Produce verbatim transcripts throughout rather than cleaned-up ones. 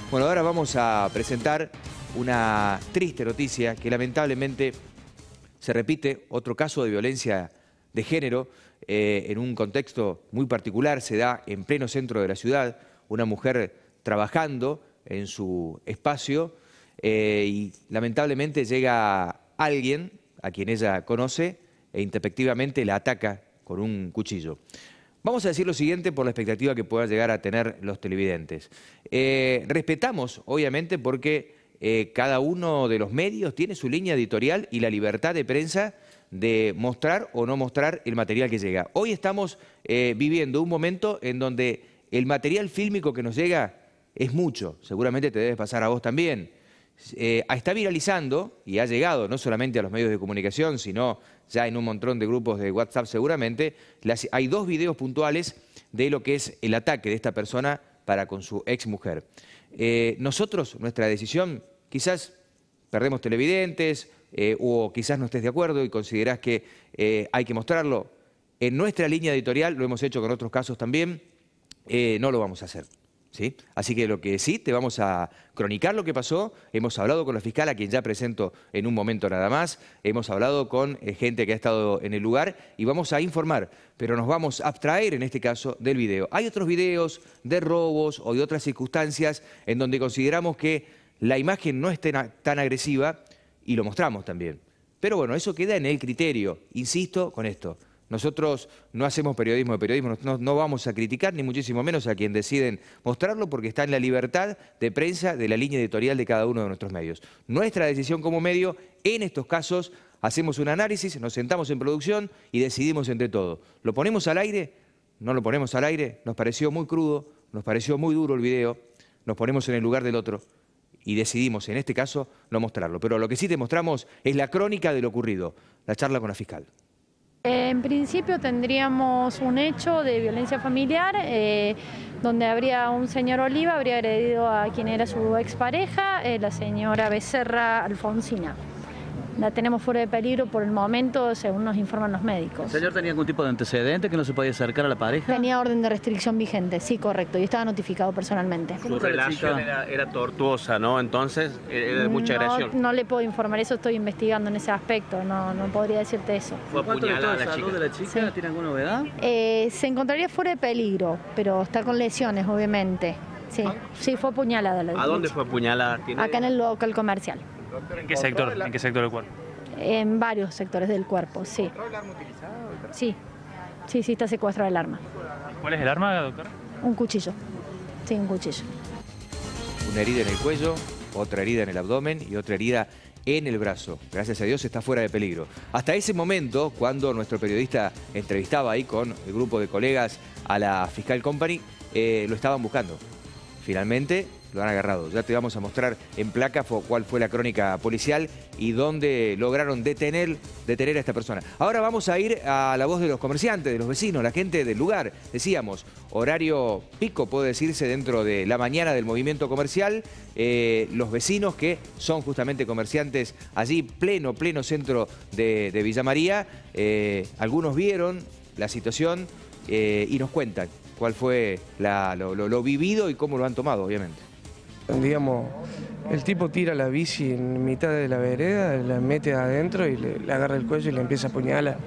Bueno, ahora vamos a presentar una triste noticia que lamentablemente se repite, otro caso de violencia de género eh, en un contexto muy particular, se da en pleno centro de la ciudad, una mujer trabajando en su espacio eh, y lamentablemente llega alguien a quien ella conoce e intempestivamente la ataca con un cuchillo. Vamos a decir lo siguiente por la expectativa que puedan llegar a tener los televidentes. Eh, respetamos, obviamente, porque eh, cada uno de los medios tiene su línea editorial y la libertad de prensa de mostrar o no mostrar el material que llega. Hoy estamos eh, viviendo un momento en donde el material fílmico que nos llega es mucho. Seguramente te debe pasar a vos también. Eh, está viralizando y ha llegado no solamente a los medios de comunicación, sino ya en un montón de grupos de WhatsApp seguramente. Las, hay dos videos puntuales de lo que es el ataque de esta persona para con su ex mujer. Eh, nosotros, nuestra decisión, quizás perdemos televidentes eh, o quizás no estés de acuerdo y considerás que eh, hay que mostrarlo. En nuestra línea editorial, lo hemos hecho con otros casos también, eh, no lo vamos a hacer. ¿Sí? Así que lo que sí, te vamos a cronicar lo que pasó. Hemos hablado con la fiscal, a quien ya presento en un momento nada más. Hemos hablado con eh, gente que ha estado en el lugar y vamos a informar, pero nos vamos a abstraer en este caso del video. Hay otros videos de robos o de otras circunstancias en donde consideramos que la imagen no es tan, tan agresiva y lo mostramos también. Pero bueno, eso queda en el criterio. Insisto con esto. Nosotros no hacemos periodismo de periodismo, no, no vamos a criticar ni muchísimo menos a quien deciden mostrarlo porque está en la libertad de prensa de la línea editorial de cada uno de nuestros medios. Nuestra decisión como medio, en estos casos, hacemos un análisis, nos sentamos en producción y decidimos entre todos. ¿Lo ponemos al aire? ¿No lo ponemos al aire? Nos pareció muy crudo, nos pareció muy duro el video, nos ponemos en el lugar del otro y decidimos, en este caso, no mostrarlo. Pero lo que sí te mostramos es la crónica de lo ocurrido, la charla con la fiscal. En principio tendríamos un hecho de violencia familiar eh, donde habría un señor Oliva, habría agredido a quien era su expareja, eh, la señora Becerra Alfonsina. La tenemos fuera de peligro por el momento, según nos informan los médicos. ¿El señor tenía algún tipo de antecedente que no se podía acercar a la pareja? Tenía orden de restricción vigente, sí, correcto, y estaba notificado personalmente. Su relación era, era tortuosa, ¿no? Entonces, era de mucha no, agresión. No le puedo informar, eso estoy investigando en ese aspecto, no, no podría decirte eso. ¿Fue apuñalada la chica? ¿De la chica? Sí. ¿Tiene alguna novedad? Eh, se encontraría fuera de peligro, pero está con lesiones, obviamente. Sí, sí, fue apuñalada. La ¿A dónde fue apuñalada? ¿Tiene... Acá en el local comercial. ¿En qué sector? ¿En qué sector del cuerpo? En varios sectores del cuerpo, sí. ¿Secuestró el arma utilizada, doctora? Sí, sí, sí está secuestrado el arma. ¿Cuál es el arma, doctora? Un cuchillo, sí, un cuchillo. Una herida en el cuello, otra herida en el abdomen y otra herida en el brazo. Gracias a Dios está fuera de peligro. Hasta ese momento, cuando nuestro periodista entrevistaba ahí con el grupo de colegas a la Fiscal Company, eh, lo estaban buscando. Finalmente lo han agarrado. Ya te vamos a mostrar en placa cuál fue la crónica policial y dónde lograron detener, detener a esta persona. Ahora vamos a ir a la voz de los comerciantes, de los vecinos, la gente del lugar. Decíamos, horario pico, puede decirse, dentro de la mañana del movimiento comercial. Eh, los vecinos que son justamente comerciantes allí, pleno, pleno centro de, de Villa María. Eh, algunos vieron la situación eh, y nos cuentan cuál fue la, lo, lo, lo vivido y cómo lo han tomado, obviamente. Digamos, el tipo tira la bici en mitad de la vereda, la mete adentro y le, le agarra el cuello y le empieza a apuñalar.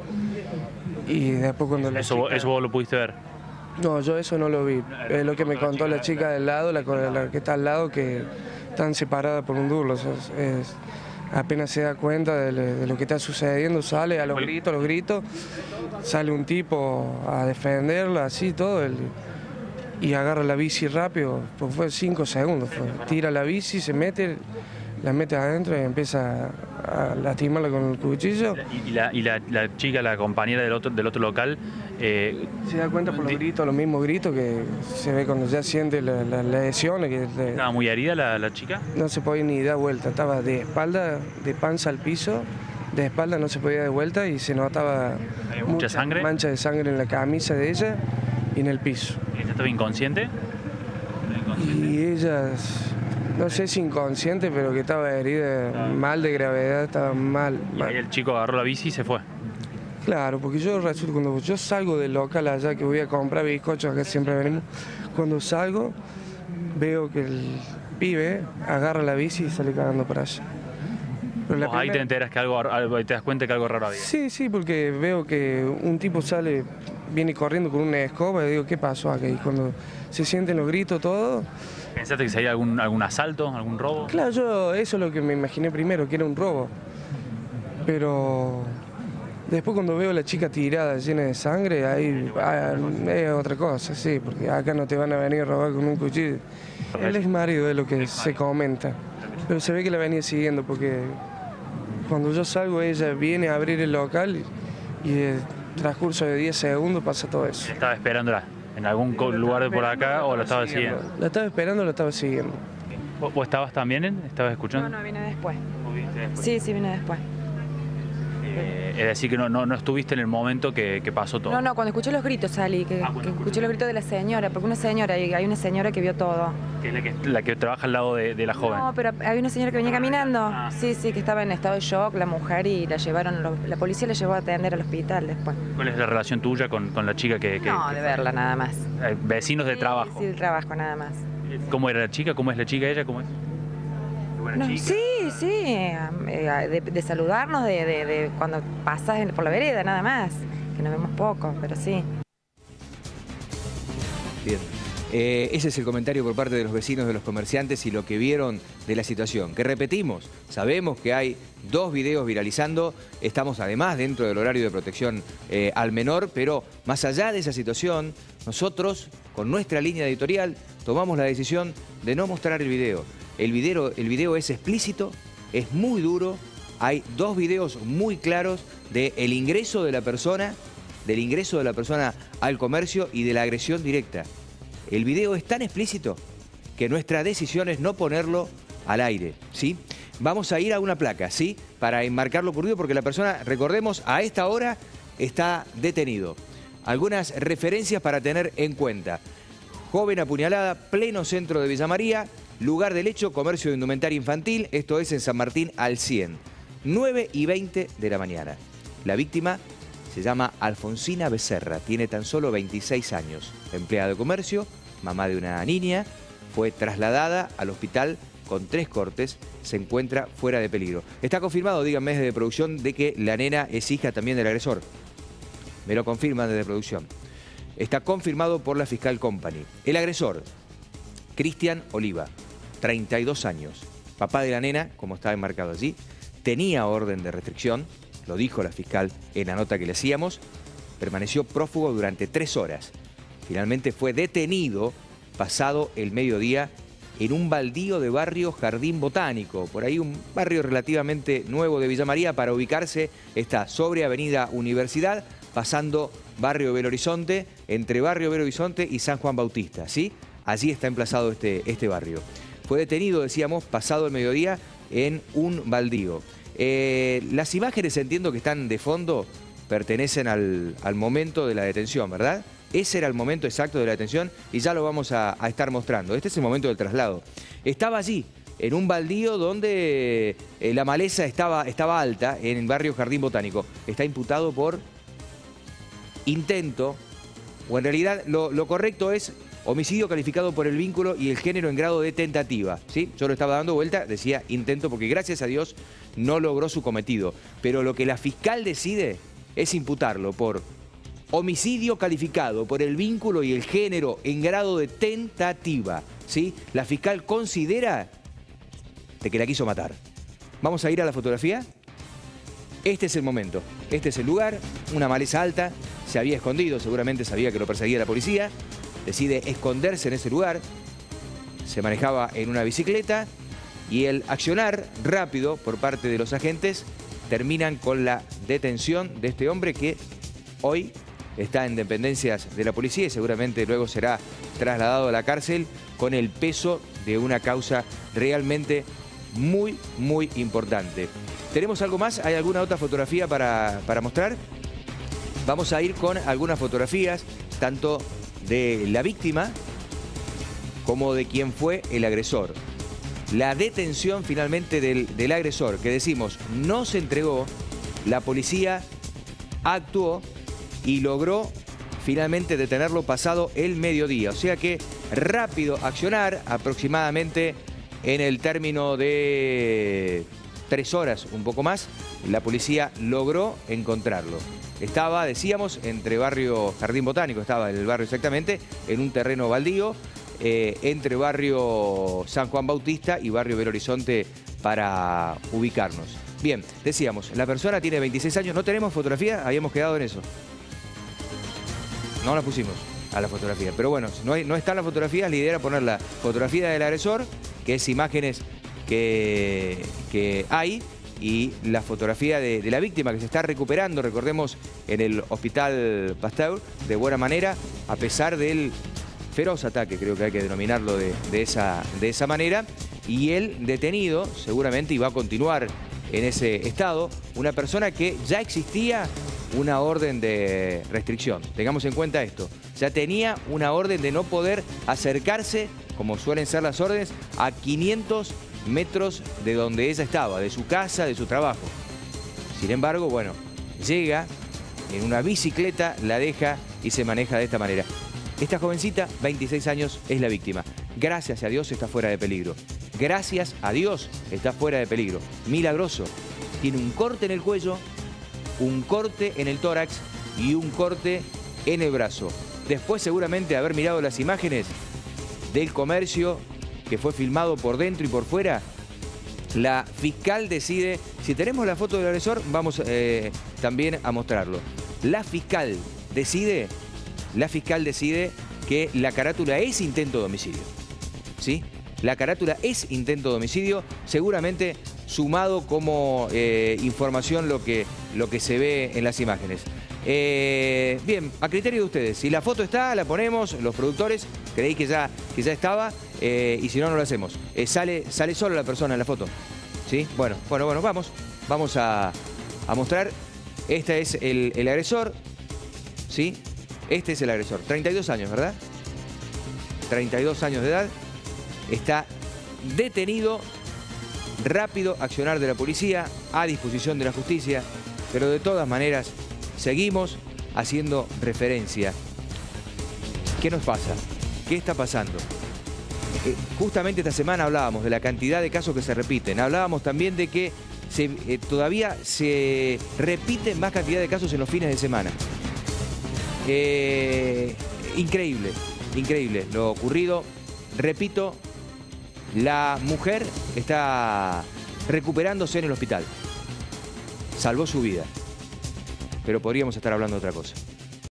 Y después cuando la ¿Eso, chica... ¿Eso vos lo pudiste ver? No, yo eso no lo vi. Es lo que me contó la chica del lado, la, la que está al lado, que están separadas por un durlo. Es, es, apenas se da cuenta de, de lo que está sucediendo, sale a los gritos, a los gritos, sale un tipo a defenderla, así todo, el, y agarra la bici rápido, pues fue cinco segundos, fue. Tira la bici, se mete, la mete adentro y empieza a lastimarla con el cuchillo. ¿Y la, y la, la chica, la compañera del otro, del otro local? Eh, se da cuenta por los gritos, los mismos gritos que se ve cuando ya siente las la, la lesiones. Que le, ¿Estaba muy herida la, la chica? No se podía ni dar vuelta, estaba de espalda, de panza al piso, de espalda no se podía dar vuelta y se notaba mucha, mucha sangre, mancha de sangre en la camisa de ella y en el piso. ¿Ella estaba inconsciente? Y ella, no sé si inconsciente, pero que estaba herida, ah. mal de gravedad, estaba mal, mal. Y ahí el chico agarró la bici y se fue. Claro, porque yo resulta, cuando yo salgo del local allá que voy a comprar bizcochos, acá siempre venimos, cuando salgo veo que el, pibe agarra la bici y sale cagando para allá. Pero la Vos ahí te primera- enteras que algo, algo- te das cuenta que algo raro había. Sí, sí, porque veo que un tipo sale, viene corriendo con una escoba y digo, ¿qué pasó acá? Y cuando se sienten los gritos, todo, ¿Pensaste que sería algún, algún asalto, algún robo? claro, yo eso es lo que me imaginé primero, que era un robo. Pero después cuando veo a la chica tirada, llena de sangre, ahí ah, es otra cosa, sí, porque acá no te van a venir a robar con un cuchillo. El ex marido es lo que se comenta, pero se ve que la venía siguiendo porque cuando yo salgo ella viene a abrir el local y, y el transcurso de diez segundos pasa todo eso. ¿Estaba esperándola en algún co- lugar de por acá o la estaba siguiendo? La estaba esperando, la estaba siguiendo. ¿Vos, vos estabas también? en- ¿Estabas escuchando? No, no, vine después. ¿Vos viniste después? Sí, sí, vine después. Eh, es decir, que no, no, no estuviste en el momento que, que pasó todo. No, no, cuando escuché los gritos salí, que, Ah, cuando que escuché. escuché los gritos de la señora, porque una señora, hay hay una señora que vio todo. Que es la que, la que trabaja al lado de, de la joven. No, pero había una señora que venía caminando. Sí, sí, que estaba en estado de shock, la mujer, y la llevaron, lo- la policía la llevó a atender al hospital después. ¿Cuál es la relación tuya con, con la chica que... que- No, que de fue? verla nada más. Eh, Vecinos de Sí, trabajo. Sí, de trabajo nada más. ¿Cómo era la chica? ¿Cómo es la chica ella? ¿Cómo es? Qué buena No, chica. sí, sí, eh, de, de saludarnos de, de- de cuando pasas en- por la vereda, nada más. Que nos vemos poco, pero sí. Bien. Eh, ese es el comentario por parte de los vecinos, de los comerciantes y lo que vieron de la situación. Que repetimos, sabemos que hay dos videos viralizando, estamos además dentro del horario de protección eh, al menor, pero más allá de esa situación, nosotros, con nuestra línea editorial, tomamos la decisión de no mostrar el video. El video, el video es explícito, es muy duro, hay dos videos muy claros del ingreso de la persona, del ingreso de la persona al comercio y de la agresión directa. El video es tan explícito que nuestra decisión es no ponerlo al aire, ¿sí? Vamos a ir a una placa, ¿sí? Para enmarcar lo ocurrido porque la persona, recordemos, a esta hora está detenido. Algunas referencias para tener en cuenta. Joven apuñalada, pleno centro de Villa María, lugar del hecho, comercio de indumentaria infantil, esto es en San Martín al cien. nueve y veinte de la mañana. La víctima se llama Alfonsina Becerra, tiene tan solo veintiséis años, empleada de comercio, mamá de una niña, fue trasladada al hospital con tres cortes, se encuentra fuera de peligro. Está confirmado, díganme desde producción, de que la nena es hija también del agresor. Me lo confirman desde producción. Está confirmado por la Fiscal Company. El agresor, Cristian Oliva, treinta y dos años, papá de la nena, como está enmarcado allí, tenía orden de restricción, lo dijo la fiscal en la nota que le hacíamos, permaneció prófugo durante tres horas. Finalmente fue detenido pasado el mediodía en un baldío de barrio Jardín Botánico, por ahí un barrio relativamente nuevo de Villa María. Para ubicarse está sobre Avenida Universidad, pasando barrio Belo Horizonte, entre barrio Belo Horizonte y San Juan Bautista, ¿sí? Allí está emplazado este, este barrio. Fue detenido, decíamos, pasado el mediodía en un baldío. Eh, las imágenes, entiendo que están de fondo, pertenecen al, al momento de la detención, ¿verdad? Ese era el momento exacto de la detención y ya lo vamos a, a estar mostrando. Este es el momento del traslado. Estaba allí, en un baldío donde eh, la maleza estaba, estaba alta, en el barrio Jardín Botánico. Está imputado por intento, o en realidad lo, lo correcto es homicidio calificado por el vínculo y el género en grado de tentativa, ¿sí? Yo lo estaba dando vuelta, decía intento, porque gracias a Dios no logró su cometido. Pero lo que la fiscal decide es imputarlo por homicidio calificado por el vínculo y el género en grado de tentativa, ¿sí? La fiscal considera de que la quiso matar. Vamos a ir a la fotografía. Este es el momento, este es el lugar, una maleza alta, se había escondido, seguramente sabía que lo perseguía la policía, decide esconderse en ese lugar, se manejaba en una bicicleta y el accionar rápido por parte de los agentes terminan con la detención de este hombre que hoy está en dependencias de la policía y seguramente luego será trasladado a la cárcel con el peso de una causa realmente muy, muy importante. ¿Tenemos algo más? ¿Hay alguna otra fotografía para, para mostrar? Vamos a ir con algunas fotografías, tanto de la víctima como de quien fue el agresor. La detención finalmente del, del agresor, que decimos no se entregó, la policía actuó y logró finalmente detenerlo pasado el mediodía. O sea que rápido accionar, aproximadamente En el término de tres horas, un poco más, la policía logró encontrarlo. Estaba, decíamos, entre barrio Jardín Botánico, estaba en el barrio exactamente, en un terreno baldío, eh, entre barrio San Juan Bautista y barrio Belo Horizonte, para ubicarnos. Bien, decíamos, la persona tiene veintiséis años, ¿no tenemos fotografía? Habíamos quedado en eso. No la pusimos a la fotografía, pero bueno, no, hay, no está la fotografía, la idea era poner la fotografía del agresor, que es imágenes que, que hay, y la fotografía de, de la víctima que se está recuperando, recordemos, en el Hospital Pasteur, de buena manera, a pesar del feroz ataque, creo que hay que denominarlo de, de, esa, de esa manera, y el detenido seguramente iba a continuar en ese estado, una persona que ya existía una orden de restricción. Tengamos en cuenta esto, ya tenía una orden de no poder acercarse, como suelen ser las órdenes, a quinientos metros de donde ella estaba, de su casa, de su trabajo. Sin embargo, bueno, llega en una bicicleta, la deja y se maneja de esta manera. Esta jovencita, veintiséis años, es la víctima. Gracias a Dios está fuera de peligro. Gracias a Dios está fuera de peligro. Milagroso. Tiene un corte en el cuello, un corte en el tórax y un corte en el brazo. Después seguramente de haber mirado las imágenes del comercio que fue filmado por dentro y por fuera, la fiscal decide, si tenemos la foto del agresor, vamos eh, también a mostrarlo. La fiscal decide, la fiscal decide que la carátula es intento de homicidio. ¿Sí? La carátula es intento de homicidio, seguramente sumado como eh, información lo que, lo que se ve en las imágenes. Eh, bien, a criterio de ustedes, si la foto está, la ponemos, los productores, creí que ya, que ya estaba, eh, y si no, no lo hacemos. Eh, sale, sale solo la persona en la foto, ¿sí? Bueno, bueno, bueno, vamos, vamos a, a mostrar. Este es el, el agresor, ¿sí? Este es el agresor, treinta y dos años, ¿verdad? treinta y dos años de edad, está detenido, rápido accionar de la policía, a disposición de la justicia, pero de todas maneras seguimos haciendo referencia. ¿Qué nos pasa? ¿Qué está pasando? Eh, justamente esta semana hablábamos de la cantidad de casos que se repiten. Hablábamos también de que se, eh, todavía se repiten más cantidad de casos en los fines de semana. Eh, increíble, increíble lo ocurrido. Repito, la mujer está recuperándose en el hospital. Salvó su vida. Pero podríamos estar hablando de otra cosa.